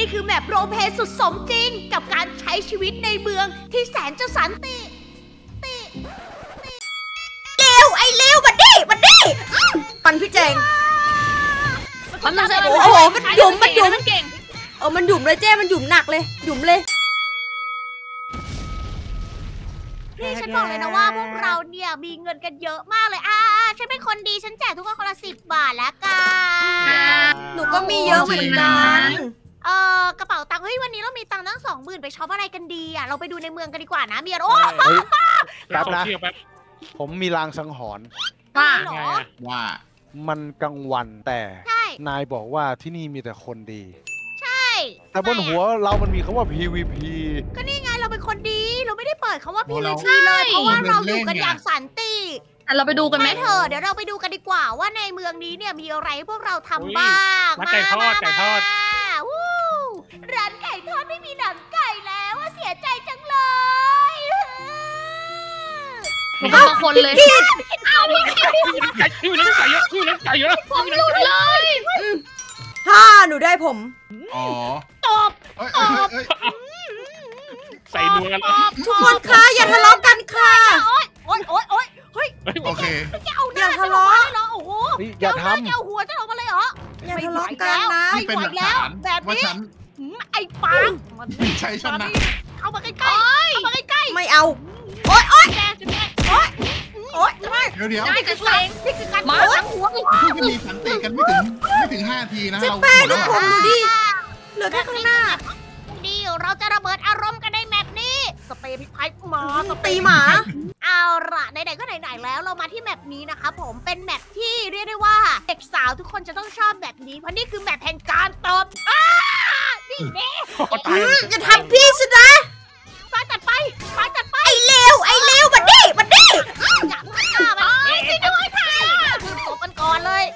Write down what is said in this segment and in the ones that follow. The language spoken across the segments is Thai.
นี่คือแมปโรลเพลย์สุดสมจริงกับการใช้ชีวิตในเมืองที่แสนจะสันติเร็วมันดิปันพี่แจงมันจะโอ้โหมันหยุมมันเก่งมันหยุมเลยเจ้มันหยุมหนักเลยหยุมเลยนี่ฉันบอกเลยนะว่าพวกเราเนี่ยมีเงินกันเยอะมากเลยฉันเป็นคนดีฉันแจกทุกคนคนละ10 บาทแล้วกันหนูก็มีเยอะเหมือนกันกระเป๋าตังค์เฮ้ยวันนี้เรามีตังค์ตั้ง20,000ไปช็อปอะไรกันดีอ่ะเราไปดูในเมืองกันดีกว่านะเมียโอ้แป๊บนะผมมีลางสังหรณ์ว่ามันกลางวันแต่ใช่นายบอกว่าที่นี่มีแต่คนดีใช่แต่บนหัวเรามันมีคำว่า PVP ก็นี่ไงเราเป็นคนดีเราไม่ได้เปิดคำว่า PVP เลยเพราะว่าเราอยู่กันอย่างสันติเราไปดูกันไหมเถอะเดี๋ยวเราไปดูกันดีกว่าว่าในเมืองนี้เนี่ยมีอะไรให้พวกเราทำบ้างไก่ทอดวู้ร้านไก่ทอดไม่มีหนังไก่แล้วเสียใจจังเลยมันเป็นบางคนเลยพี่เล่นไก่เยอะผมหลุดเลยหนูได้ผมอ๋อตบใส่นัวกันแล้วทุกคนคะอย่าทะเลาะกันค่ะโอ๊ยเฮ้ยโอเคเอาหน้าจะลงมาเลยเหรอโอ้โหอย่าทเอาหัวจะลงมาเลยเหรออย่าทะเลาะกันนะที่เป็นหลักฐานแบบว่านี้ฉันไอ้ปังใช้ชนะเข้ามาใกล้ๆเข้ามาใกล้ๆไม่เอาแกจุดแกโอ๊ยเดี๋ยวนี่คือการนี่คือการล้างหัวพี่ก็มีสันติกันไม่ถึง5 ทีนะเราแป้งดูผมดูดิเหลือแค่ข้างหน้าดีเราจะระเบิดอารมณ์กันในแมปนี้สเปรย์พริกไทยมาตีหมาเอาละไหนๆก็ไหนๆแล้วเรามาที่แมปนี้นะคะผมเป็นแมปที่เรียกได้ว่าเด็กสาวทุกคนจะต้องชอบแบบนี้เพราะนี่คือแมปแห่งการตบนี่แน่อย่าทำพี่สินะฟ้าจัดไปไอ้เลวมันดิอย่ามาฆ่ามันช่วยด้วยค่ะคือตบมันก่อนเลย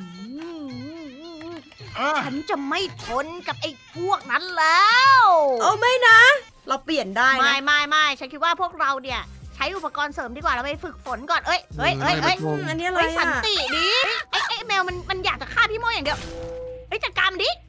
ฉันจะไม่ทนกับไอ้พวกนั้นแล้วไม่นะ เราเปลี่ยนได้นะไม่ฉันคิดว่าพวกเราเนี่ยใช้อุปกรณ์เสริมดีกว่าเราไปฝึกฝนก่อนเฮ้ยอันนี้อะไรสันอ่ะติดิไอ้แมวมันอยากจะฆ่าพี่โมอย่างเดียวจัดการมันดิ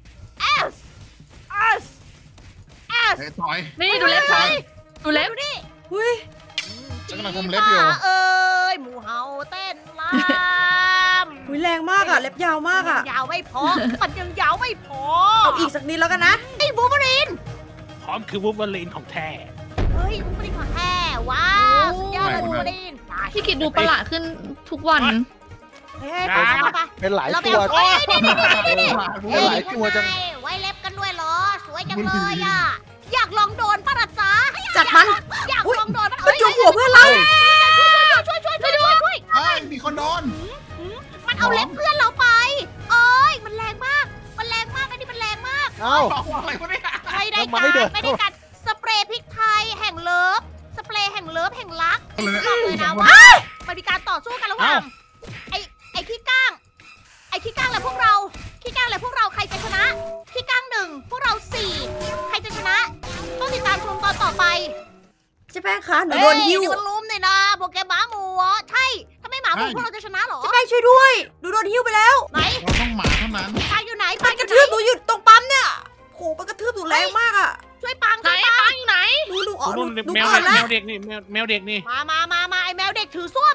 ต่อยนี่ดูเล็บดูเล็บดูดิอุ้ยฉันกำลังทำเล็บอยู่หมูเห่าเต้นลอุ้ยแรงมากอ่ะเล็บยาวมากอ่ะยาวไม่พอมันยังยาวไม่พอเอาอีกสักนิดแล้วกันนะไอ้บูเบอรีนพร้อมคือวูฟเวอรีนของแท้เฮ้ยบูเบอรีนของแท้ว้าวสุดยอดเลยบูเบอรีนพี่กิดดูประหลาดขึ้นทุกวันเฮ้ยไปเป็นหลายเราไปตัวเอานี่เป็นหลายตัวจังไว้เล็บกันด้วยเหรอสวยจังเลยอ่ะอยากลองโดนปะล่ะจ๊ะจัดมันอยากลองโดนปะมันจุ่มหัวเพื่อนเราช่วยมีคนโดนมันเอาเล็บเพื่อนเราไปเอ้ยมันแรงมากอันนี้มันแรงมากเอ้าอะไรวะเนี่ยไม่ได้การสเปรย์พริกไทยแห่งเลิฟสเปรย์แห่งเลิฟแห่งรักบอกเลยนะว่ามันมีการต่อสู้กันระหว่างไอ้ขี้ก้างและพวกเราใครจะชนะขี้ก้าง1พวกเรา4ใครจะชนะต้องติดตามชมตอนต่อไปเจ๊แป้งคะหนูโดนหิ้วนี่มันลุมเนี่ยนะโปเกมอนหมาหมูใช่ถ้าไม่หมาหมูพวกเราจะชนะเหรอเจ๊แป้งช่วยด้วยหนูโดนหิ้วไปแล้วไหนเราต้องหมาเท่านั้นปางอยู่ไหนมันกระทืบหนูอยู่ตรงปั๊มเนี่ยโหมันกระทืบหนูแรงมากอ่ะช่วยปังไหนปังอยู่ไหนหนูอ่อนนู่นหนูแมวอ่อนแล้วเด็กนี่แมวเด็กนี่มาไอ้แมวเด็กถือส้วม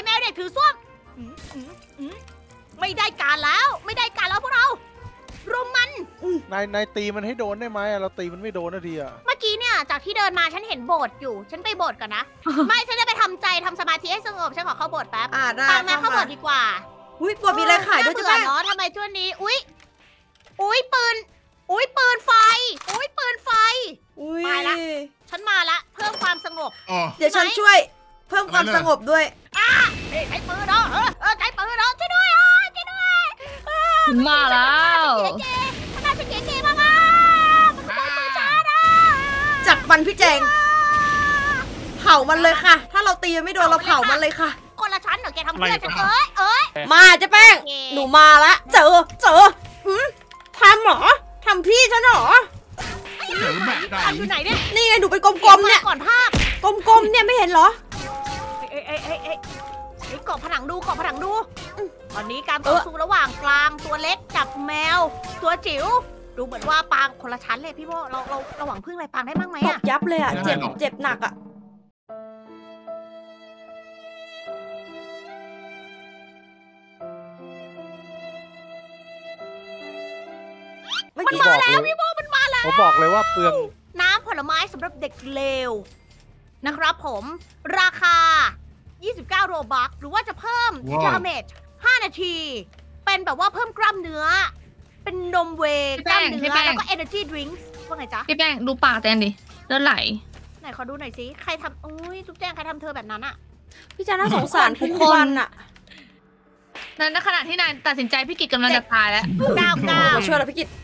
ไม่ได้การแล้วพวกเรารุมมันนายตีมันให้โดนได้ไหมเราตีมันไม่โดนนาทีอะเมื่อกี้เนี่ยจากที่เดินมาฉันเห็นโบสถ์อยู่ฉันไปโบสถ์ก่อนนะ ไม่ฉันจะไปทำใจทำสมาธิให้สงบฉันขอเข้าโบสถ์แป๊บได้ปังแม่เข้าโบสถ์ดีกว่าอุ้ยปวดมีอะไรขายด้วยเจ๊แป้งเนาะทำไมช่วงนี้อุ้ยปืนไฟมาละ ฉันมาละเพิ่มความสงบเดี๋ยวฉันช่วยเพิ่มความสงบด้วยใช้ปืนเหรอใช้ปืนเหรอช่วยด้วยมาแล้วขนาดฉันเก๋ๆมากมันขโมยปืนฉันอ่ะจัดมันพี่แจงเผามันเลยค่ะ ถ้าเราตีมันไม่โดนเราเผามันเลยค่ะคนละชั้นเหรอแกทำเพื่อนฉันเอ้ยมาเจ๊แป้งหนูมาละเจอทำเหรอทำพี่ฉันเหรอเจอแบบไหนทำอยู่ไหนเนี่ยนี่ไงหนูเป็นกลมๆเนี่ยก่อนภาพกลมๆเนี่ยไม่เห็นเหรอเกาะผนังดูตอนนี้การต่อสู้ระหว่างกลางตัวเล็กกับแมวตัวจิ๋วดูเหมือนว่าปางคนละชั้นเลยพี่โมเราหวังพึ่งอะไรปางได้บ้างไหมตอะบยับเลยอ่ะ เจ็บหนักอ่ะมันมาแล้วพี่โมมันมาแล้วผมบอกเลยว่าเปลืองน้ำผลไม้สำหรับเด็กเลวนะครับผมราคา 29 โรบัคหรือว่าจะเพิ่มดาเมจ5 นาที เป็นแบบว่าเพิ่มกล้ามเนื้อ เป็นนมเวย์กล้ามเนื้อแล้วก็ energy drinks ว่าไงจ๊ะพี่แป้งดูปากแตนดิเลือดไหลไหนขอดูหน่อยสิ ใครทำโอ้ยจุ๊บแจงใครทำเธอแบบนั้นอะพี่จาน่าสงสารทุกคนอ่ะในขณะที่นายตัดสินใจพี่กิจกำลังจะตายแล้วมาช่วยเราพี่กิต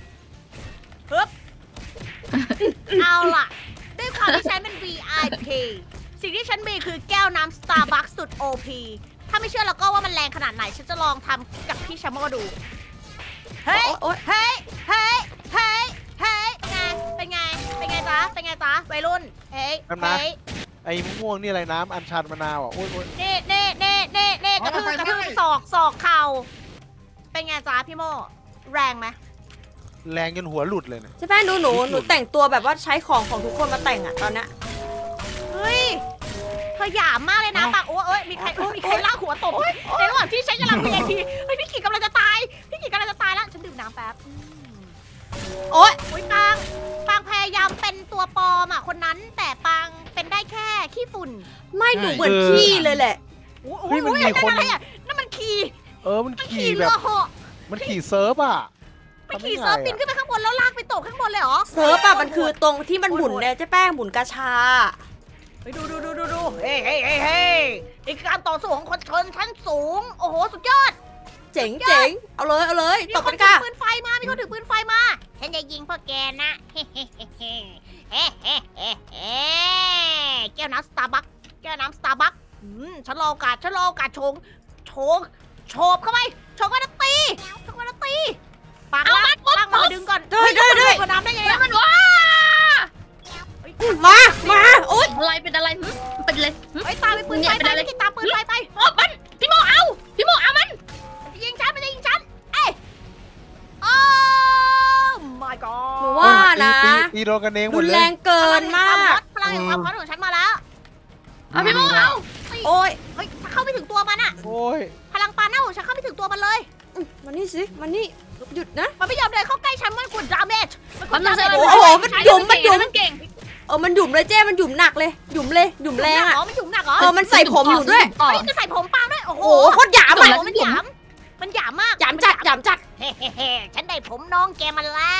เอาล่ะ ด้วยความที่ฉันเป็น VIP สิ่งที่ฉันมีคือแก้วน้ำ Starbucks สุด OP ถ้าไม่เชื่อแล้วก็ว่ามันแรงขนาดไหน ฉันจะลองทำกับพี่ชาโมดู เฮ้ยโอ๊ยเฮ้ย เฮ้ย เฮ้ย เฮ้ย เป็นไง เป็นไงจ๊ะ เป็นไงจ๊ะวัยรุ่น เฮ้ยน้ำนะเฮ้ยไอ้ม่วงนี่อะไรน้ำอัญชันมะนาวอ่ะโอ้ยเน่กระทืบศอกเข่า เป็นไงจ๊ะพี่โม แรงไหมแรงจนหัวหลุดเลยเนี่ยเจ๊แป้งดูหนูแต่งตัวแบบว่าใช้ของทุกคนมาแต่งอ่ะตอนเนี้ยเฮ้ย เธอหยามมากเลยนะปากโอ้ยมีใครลากหัวตบในระหว่างที่ฉันกำลัง VIP เฮ้ยพี่ขี่กำลังจะตาย พี่ขี่กำลังจะตายแล้ว ฉันดื่มน้ำแป๊บโอ๊ยโอ้ยปางพยายามเป็นตัวปลอมอ่ะคนนั้น แต่ปางเป็นได้แค่ขี้ฝุ่นไม่หนูเหมือนขี้เลยแหละโอ้ยอะไรอ่ะนั่นมันขี่มันมันขี่ขี่แบเรืบอเหาะมันขี่เซิร์ฟอ่ะมันขี่เซิร์ฟบินขึ้นไปข้างบนแล้วลากไปตกข้างบนเลยเหรอเซิร์ฟอะมันคือตรงที่มันหมุนเนี่ยเจ๊แป้งหมุนกระชาไปดูเฮ้ยนี่คือการต่อสู้ของคนชนชั้นสูง โอ้โหสุดยอดเจ๋งเอาเลยมีตบคกัน นถืค่ะอปืนไฟมา มีคนถือปืนไฟมา ฉันจะยิงพวกแกนะ แก้วน้ำสตาร์บัคฉันรอโอกาสโฉบเข้าไปโฉบมาตีปากลากมาดึงก่อนด้วยกดน้ำได้ไงมันว่ามาโอ๊ยอะไรเป็นอะไรเป็นเลยไอ้ตาไปปืนไฟไปไม่กินตาปืนไฟไปโอ้มันพี่โมเอามันมันจะยิงฉันเอ้ยโอ้ my หนู god ว่านะตีโดนกันเองหมรุดนเลแรยงเกินมากพลังแห่งความฮอตของฉันมาแล้วเอาพี่โมเอาโอ๊ยเฮ้ยเข้าไม่ถึงตัวมันอะโอ้ยพลังปาเน่าของฉันเข้าไม่ถึงตัวมันเลยมานี่สิมานี่หยุดนะมันไม่ยอมเดินเข้าใกล้ฉันมันกดดาเมจมันจะโอ้โหมันหยุมมันเก่งมันหยุมเลยเจ๊มันหยุมหนักเลยหยุมแรงอ่ะมันหยุมหนักเหรอมันใส่ผมอยู่ด้วยเฮ้ยจะใส่ผมปางด้วย โอ้โหโอ้โหโคตรหยามอ่ะมันหยามมากหยามจัดเฮ้ฉันได้ผมน้องแกมาแล้ว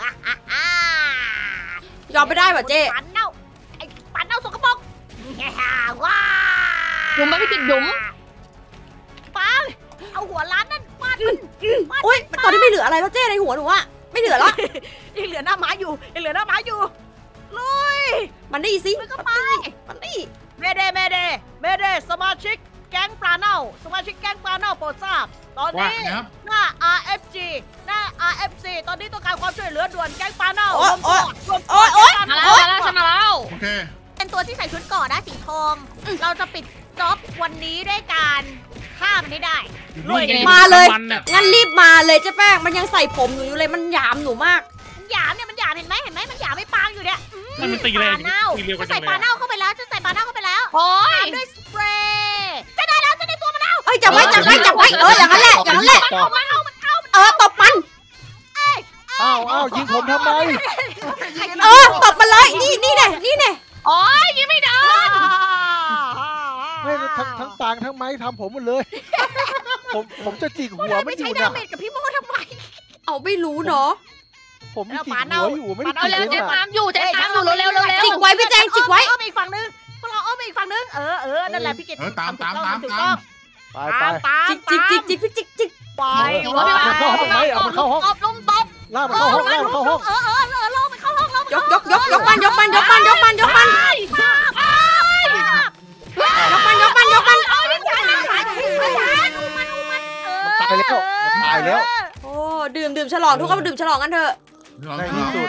ยอมไม่ได้ว่ะเจ๊ปานเน่าไอ้ปานเน่าสกปรกว้าหยุมมาพี่กิจหยุมปังเอาหัวล้านนั่นฟาดมันโอ๊ยตอนนี้ไม่เหลืออะไรแล้วเจ๊ในหัวหนูอะไม่เหลือแล้วยังเหลือหน้าไม้อยู่ลุยมันนี่สิมันก็ไปมันนี่เมเดสมาชิกแก๊งปลาเน่าโปรดทราบตอนว่านี้ครับหน้า RFC ตอนนี้ต้องการความช่วยเหลือด่วนแก๊งปลาเน่าโอ๊ยรวมตัวกันมาแล้วฉันมาแล้วโอเคเป็นตัวที่ใส่ชุดเกราะนะสีทอง เราจะปิดจ็อบวันนี้ด้วยการฆ่ามันให้ได้ลุยมาเลยมันน่ะงั้นรีบมาเลยเจ๊แป้งมันยังใส่ผมอยู่เลยมันหยามหนูมากมันหยามเห็นไหมมันหยามไม่ปางอยู่เนี่ยมันตีปแรลาง เน่าตีเร็วกัจะนจัใส่งปลาเลยเน่าเข้าไปแล้วโอ้ยตามด้วยสเปรย์จะได้ตัวมันแล้วเอ้ยจับไว้อย่างนั้นแหละตบมันอ้าวยิงผมทำไมตบมันเลยนี่แน่โอ้ยยิงไม่ได้ไม่ทั้งปางทั้งไม้ทำผมหมดเลย ผมจะจิกหัวมันไม่อใช้ยู่ดานะเมจกับพี่โมทำไมเอาไม่รู้เนาะผมจิกหัวอยู่ไม่ได้เอาจิกเร็วเลยเจ๊นะตามอยู่เร็วจิกไว้พี่แจงจิกไว้อ้อมอีกฝั่งนึงพวกเราอ้อมอีกฝั่งนึงนั่นแหละพี่เกดตามถูกต้องไปจิกไปมันเข้าห้องไหมมันเข้าห้องตบลมตบล่ามันเข้าห้องล่ามันเข้าห้องลงมันเข้าห้องยกมันยกมันเอาอย่างนั้นนะตายแล้วโอ้ดื่มฉลองทุกคนดื่มฉลองกันเถอะในที่สุด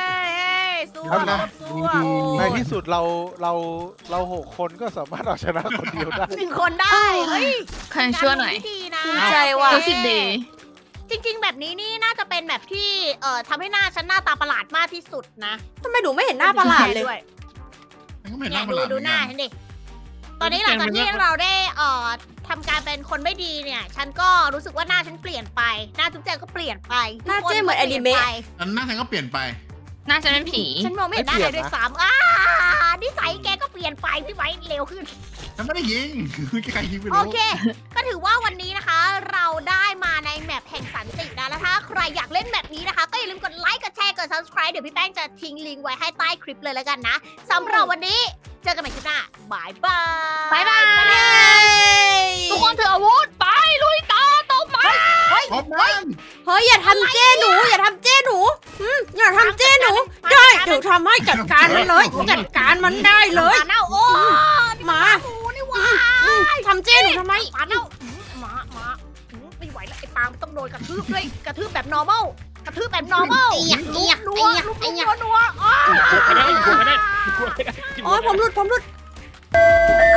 ในที่สุดเรา6 คนก็สามารถเอาชนะคนเดียวได้ 1 คนได้เฮ้ยใครช่วยหน่อยดีนะภูมิใจว่ะรู้สึกดีจริงๆแบบนี้นี่น่าจะเป็นเป็นแบบที่ทำให้หน้าฉันหน้าตาประหลาดมากที่สุดนะทำไมหนูไม่เห็นหน้าประหลาดเลยด้วยมันก็ไม่เห็นหเนี่น้าย ประหลาดดูหน้าฉันดิ ตอนนี้หลังจากที่เราได้ทำการเป็นคนไม่ดีเนี่ย ฉันก็รู้สึกว่าหน้าฉันเปลี่ยนไป หน้าทุกแจงก็เปลี่ยนไปหน้าเจ๊เหมือนทุกคก็ปลี่ยอนิเมะไปอันหน้าแทนก็เปลี่ยนไปน่าจะเป็นผีฉันมองไม่เห็นหน้าเลยด้วยซ้ำนิสัยแกก็เปลี่ยนไปพี่ไว้เร็วขึ้นฉันไม่ได้ยิงใครยิงไปโอรู้เค ก็ถือว่าวันนี้นะคะ เราได้มาในแมปแห่งสันตินะแล้วถ้าใครอยากเล่นแบบนี้นะคะ ก็อย่าลืมกดไลค์ กดแชร์ กด subscribe เดี๋ยวพี่แป้งจะทิ้งลิงก์ไว้ให้ใต้คลิปเลยแล้วกันนะสำหรับวันนี้ เจอกันใหม่คลิปหน้าบายบายบ๊ายบาย ทุกคนถืออาวุธไปลุยต่อตบมาพบมันเฮ้ยอย่าทำเจ้หนู อย่าทำเจ้หนูอย่าทำเจ้หนู ได้เดี๋ยวทำให้จัดการมันเลย จัดการมันได้เลยหมาเน่าโอ้มาหมูนี่หว่าทำเจ้หนูทำไมหมาเน่าหมาไม่ไหวแล้วไอ้ปางต้องโดนกระทืบด้วยกระทืบแบบ normal กระทืบแบบ normal นัวนัวกลัวไม่ได้กลัวไม่ได้กลัวไม่ได้โอ้ยผมหลุด